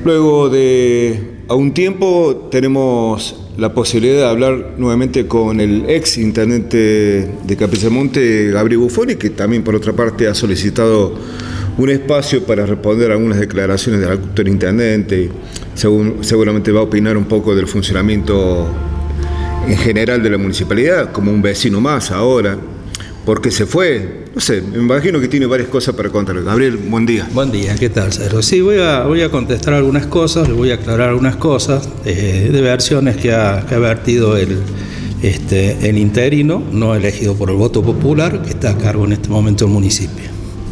Luego de a un tiempo tenemos la posibilidad de hablar nuevamente con el ex intendente de Capilla-Monte, Gabriel Buffoni, que también por otra parte ha solicitado un espacio para responder a algunas declaraciones del actual intendente. Seguramente va a opinar un poco del funcionamiento en general de la municipalidad, como un vecino más ahora, porque se fue. No sé, me imagino que tiene varias cosas para contar. Gabriel, buen día. Buen día, ¿qué tal, Cero? Sí, voy a contestar algunas cosas, le voy a aclarar algunas cosas de versiones que ha vertido el interino, no elegido por el voto popular, que está a cargo en este momento del municipio.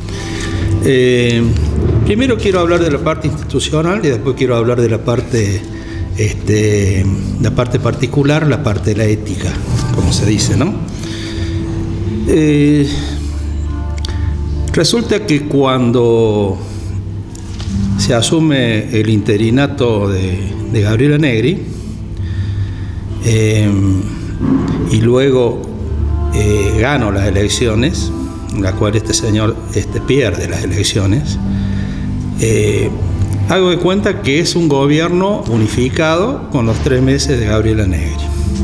Primero quiero hablar de la parte institucional y después quiero hablar de la parte particular, la parte de la ética, como se dice, ¿no? Resulta que cuando se asume el interinato de Gabriela Negri y luego gano las elecciones, en la cual este señor pierde las elecciones, hago de cuenta que es un gobierno unificado con los 3 meses de Gabriela Negri.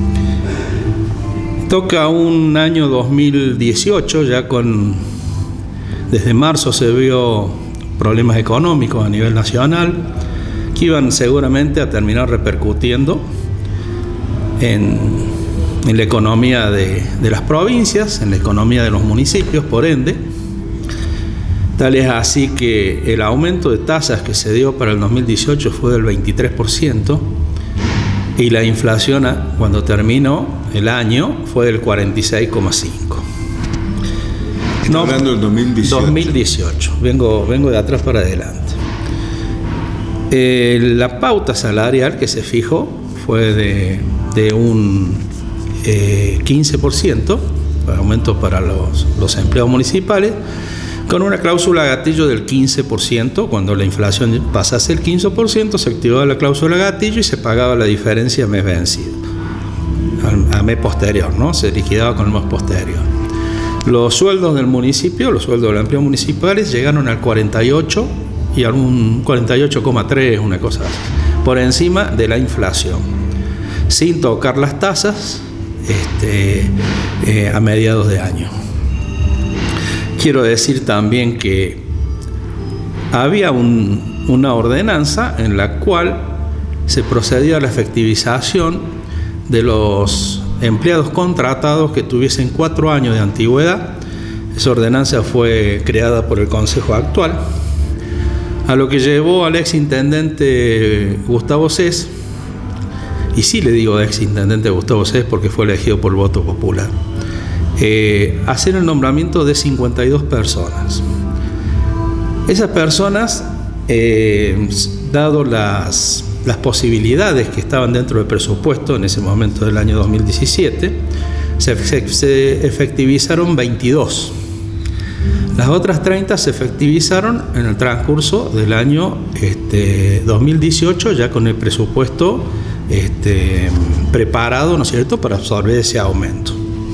Toca un año 2018, ya desde marzo se vio problemas económicos a nivel nacional que iban seguramente a terminar repercutiendo en la economía de las provincias, en la economía de los municipios, por ende. Tal es así que el aumento de tasas que se dio para el 2018 fue del 23%, y la inflación cuando terminó el año fue del 46,5%. No, hablando del 2018. 2018, vengo de atrás para adelante. La pauta salarial que se fijó fue de un 15%, aumento para los empleados municipales, con una cláusula gatillo del 15%. Cuando la inflación pasase el 15%, se activaba la cláusula gatillo y se pagaba la diferencia a mes vencido, a mes posterior, ¿no? Se liquidaba con el mes posterior. Los sueldos del municipio, los sueldos de los empleados municipales llegaron al 48 y algún 48,3, una cosa así, por encima de la inflación, sin tocar las tasas a mediados de año. Quiero decir también que había una ordenanza en la cual se procedía a la efectivización de los empleados contratados que tuviesen 4 años de antigüedad. Esa ordenanza fue creada por el Consejo actual, a lo que llevó al exintendente Gustavo Cés, y sí le digo exintendente Gustavo Cés porque fue elegido por el voto popular, hacer el nombramiento de 52 personas. Esas personas, dado las posibilidades que estaban dentro del presupuesto en ese momento del año 2017, se efectivizaron 22. Las otras 30 se efectivizaron en el transcurso del año 2018, ya con el presupuesto preparado, ¿no es cierto?, para absorber ese aumento.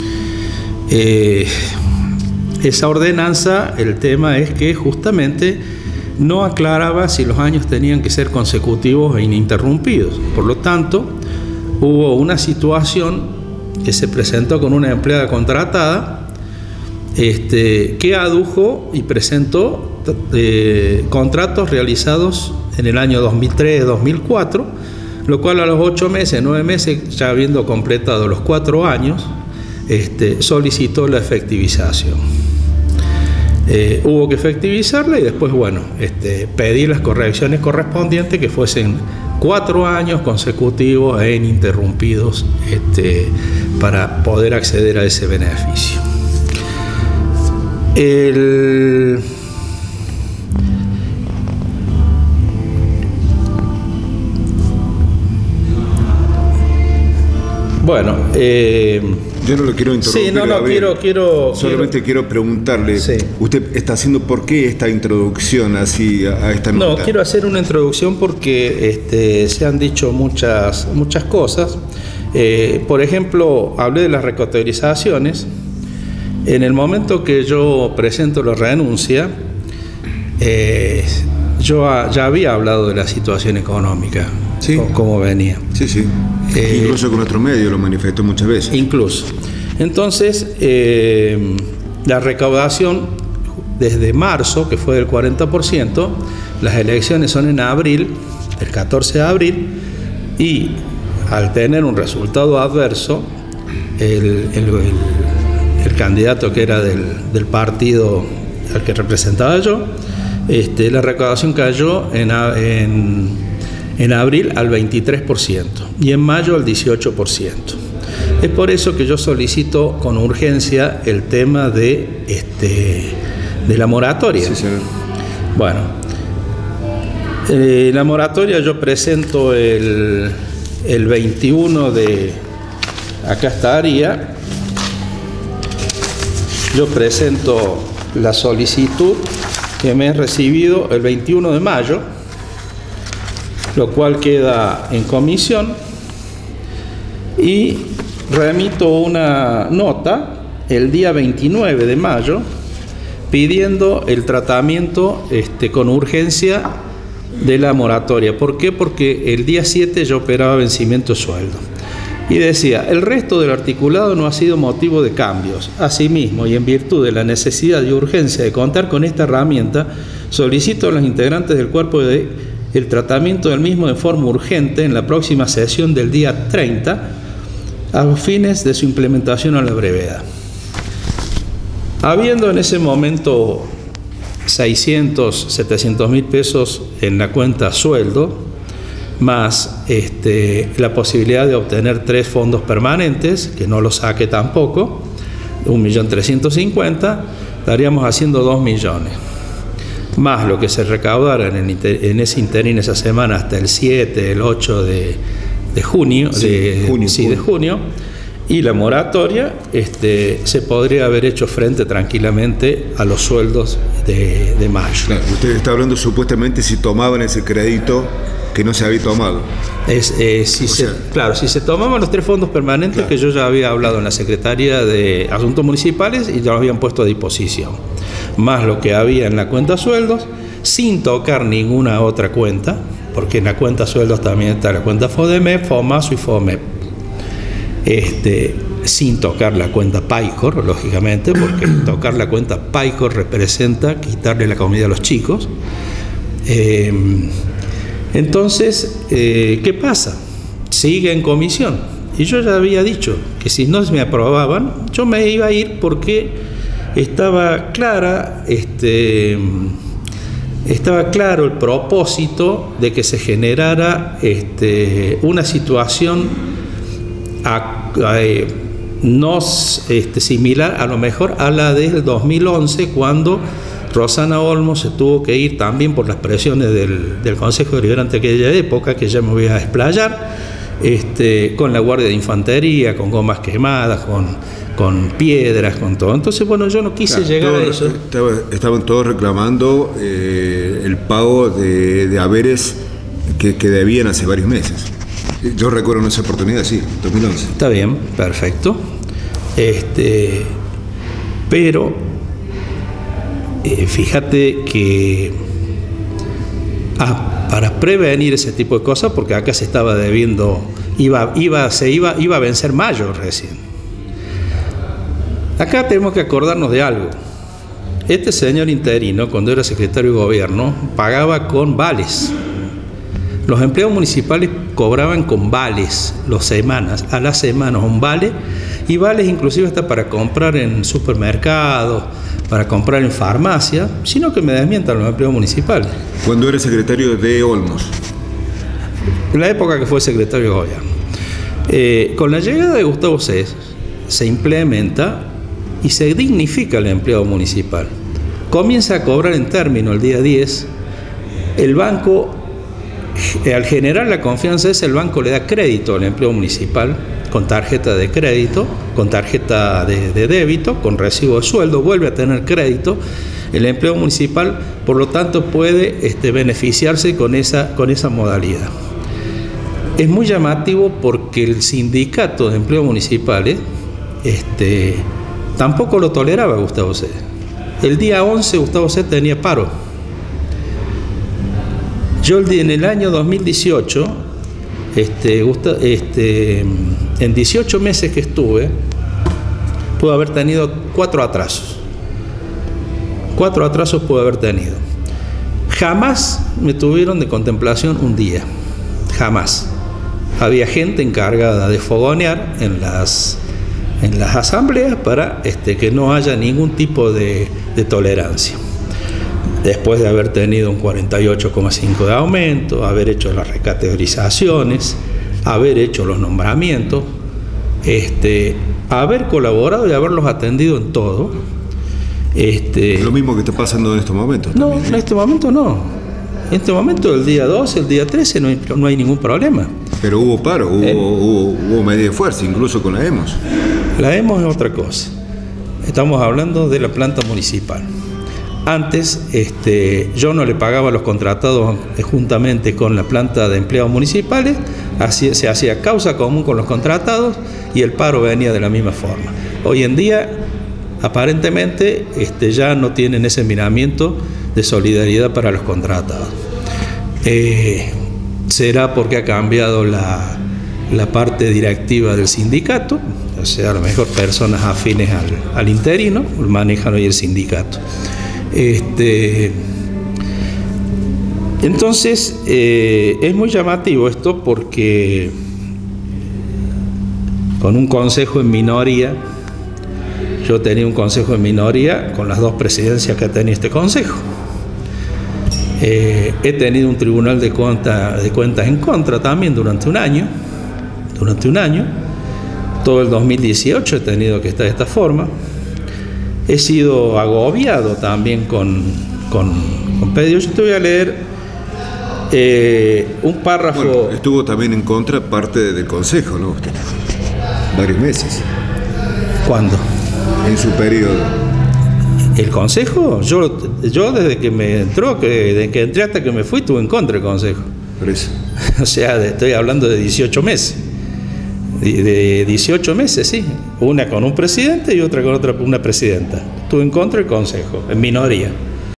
Esa ordenanza, el tema es que justamente no aclaraba si los años tenían que ser consecutivos e ininterrumpidos. Por lo tanto, hubo una situación que se presentó con una empleada contratada que adujo y presentó contratos realizados en el año 2003-2004, lo cual a los 8 meses, 9 meses, ya habiendo completado los 4 años, solicitó la efectivización. Hubo que efectivizarla y después, bueno, pedir las correcciones correspondientes que fuesen 4 años consecutivos e ininterrumpidos para poder acceder a ese beneficio. Bueno, yo no lo quiero interrumpir. Sí, quiero solamente quiero preguntarle, sí. ¿Usted está haciendo por qué esta introducción así a esta nota? No, quiero hacer una introducción porque se han dicho muchas cosas. Por ejemplo, hablé de las recategorizaciones. En el momento que yo presento la renuncia, yo ya había hablado de la situación económica, sí, cómo venía. Sí, sí. Incluso con otro medio lo manifestó muchas veces. Incluso. Entonces, la recaudación desde marzo, que fue del 40%, las elecciones son en abril, el 14 de abril, y al tener un resultado adverso, el candidato que era del partido al que representaba yo, la recaudación cayó en abril al 23% y en mayo al 18%. Es por eso que yo solicito con urgencia el tema de la moratoria. Sí, señor. Bueno, la moratoria yo presento el 21 de... Acá estaría. Yo presento la solicitud que me he recibido el 21 de mayo, lo cual queda en comisión, y remito una nota el día 29 de mayo pidiendo el tratamiento con urgencia de la moratoria. ¿Por qué? Porque el día 7 yo operaba vencimiento de sueldo. Y decía, el resto del articulado no ha sido motivo de cambios. Asimismo, y en virtud de la necesidad y urgencia de contar con esta herramienta, solicito a los integrantes del cuerpo el tratamiento del mismo de forma urgente en la próxima sesión del día 30, a los fines de su implementación a la brevedad. Habiendo en ese momento 600, 700 mil pesos en la cuenta sueldo, más la posibilidad de obtener 3 fondos permanentes, que no los saque tampoco, 1.350.000, estaríamos haciendo 2 millones. Más lo que se recaudara en ese interín, esa semana, hasta el 7, el 8 de junio, de junio, y la moratoria, se podría haber hecho frente tranquilamente a los sueldos de mayo. Claro, usted está hablando supuestamente si tomaban ese crédito que no se había tomado. Claro, si se tomaban los 3 fondos permanentes, claro, que yo ya había hablado en la Secretaría de Asuntos Municipales y ya los habían puesto a disposición, más lo que había en la cuenta sueldos, sin tocar ninguna otra cuenta, porque en la cuenta sueldos también está la cuenta FODEMEP, FOMASO y FOMEP, sin tocar la cuenta PAICOR, lógicamente, porque tocar la cuenta PAICOR representa quitarle la comida a los chicos. Entonces, ¿qué pasa? Sigue en comisión. Y yo ya había dicho que si no me aprobaban, yo me iba a ir porque estaba claro el propósito de que se generara una situación no similar a lo mejor a la del 2011, cuando Rosana Olmos se tuvo que ir también por las presiones del Consejo Deliberante de aquella época, que ya me voy a explayar, con la Guardia de Infantería, con gomas quemadas, con piedras, con todo. Entonces, bueno, yo no quise llegar a eso. Estaban todos reclamando el pago de haberes que debían hace varios meses. Yo recuerdo en esa oportunidad, sí, 2011. Está bien, perfecto. Pero fíjate que para prevenir ese tipo de cosas, porque acá se estaba debiendo, iba a vencer mayo recién. Acá tenemos que acordarnos de algo. Este señor interino, cuando era secretario de gobierno, pagaba con vales. Los empleados municipales cobraban con vales a las semanas un vale, y vales inclusive hasta para comprar en supermercados, para comprar en farmacia, sino que me desmientan los empleados municipales. ¿Cuándo era secretario de Olmos? En la época que fue secretario de gobierno. Con la llegada de Gustavo Cés se implementa y se dignifica el empleado municipal. Comienza a cobrar en término el día 10. El banco, al generar la confianza el banco le da crédito al empleado municipal, con tarjeta de crédito, con tarjeta de débito, con recibo de sueldo, vuelve a tener crédito. El empleado municipal, por lo tanto, puede beneficiarse con esa modalidad. Es muy llamativo porque el sindicato de empleados municipales tampoco lo toleraba Gustavo Cés. El día 11 Gustavo Cés tenía paro. Yo en el año 2018, en 18 meses que estuve, pude haber tenido 4 atrasos. 4 atrasos pude haber tenido. Jamás me tuvieron de contemplación un día. Jamás. Había gente encargada de fogonear en las asambleas para que no haya ningún tipo de tolerancia. Después de haber tenido un 48,5 de aumento, haber hecho las recategorizaciones, haber hecho los nombramientos, haber colaborado y haberlos atendido en todo. Lo mismo que está pasando en estos momentos. No, también, en este momento no. En este momento, el día 12, el día 13, no hay ningún problema. Pero hubo paro, hubo medida de fuerza, incluso con la EMOS. La EMOS es otra cosa. Estamos hablando de la planta municipal. Antes, yo no le pagaba a los contratados juntamente con la planta de empleados municipales, se hacía causa común con los contratados y el paro venía de la misma forma. Hoy en día, aparentemente, ya no tienen ese miramiento de solidaridad para los contratados. Será porque ha cambiado la parte directiva del sindicato, o sea, a lo mejor personas afines al interino manejan hoy el sindicato. Entonces, es muy llamativo esto porque con un consejo en minoría, yo tenía un consejo en minoría con las 2 presidencias que tenía este consejo. He tenido un tribunal de cuentas en contra también durante un año. Todo el 2018 he tenido que estar de esta forma. He sido agobiado también con pedidos. Yo te voy a leer un párrafo. Bueno, estuvo también en contra parte del consejo, ¿no? Usted, varios meses. ¿Cuándo? En su periodo. ¿El consejo? Yo desde que me entró, desde que entré hasta que me fui, estuve en contra del consejo. Por eso. O sea, estoy hablando de 18 meses. De 18 meses, sí. Una con un presidente y otra con una presidenta. Estuve en contra del consejo, en minoría.